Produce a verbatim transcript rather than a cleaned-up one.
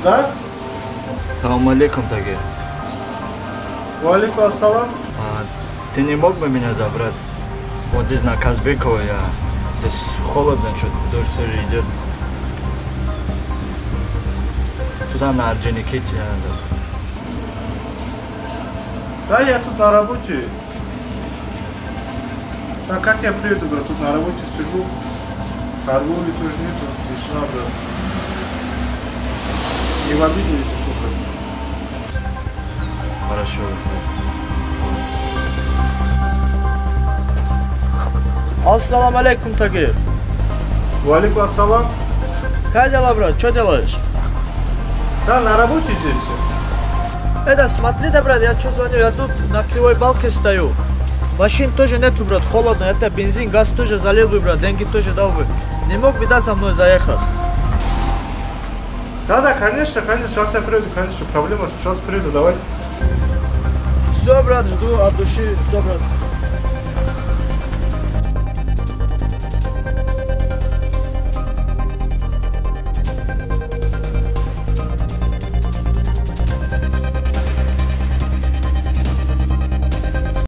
Да? Салам алейкум, Таги. Валейкум ассалам. А, ты не мог бы меня забрать? Вот здесь на Казбекова я. Здесь холодно, что-то дождь тоже идет. Туда на Орджоникидзе надо. Да, я тут на работе. А как я приеду, брат? Тут на работе сижу. Торговли тоже нету. Тишина, брат. Не в обиду, если что, брат. Хорошо. Ассалам алейкум, Таги. Валейкум ассалам. Как дела, брат? Что делаешь? Да, на работе здесь. Это, смотри, да, брат, я что звоню, я тут на кривой балке стою. Машин тоже нету, брат, холодно, это бензин, газ тоже залил бы, брат, деньги тоже дал бы. Не мог бы, да, со мной заехать? Да, да, конечно, конечно, сейчас я приеду, конечно, проблема, что сейчас приеду, давай. Все, брат, жду от души, все, брат.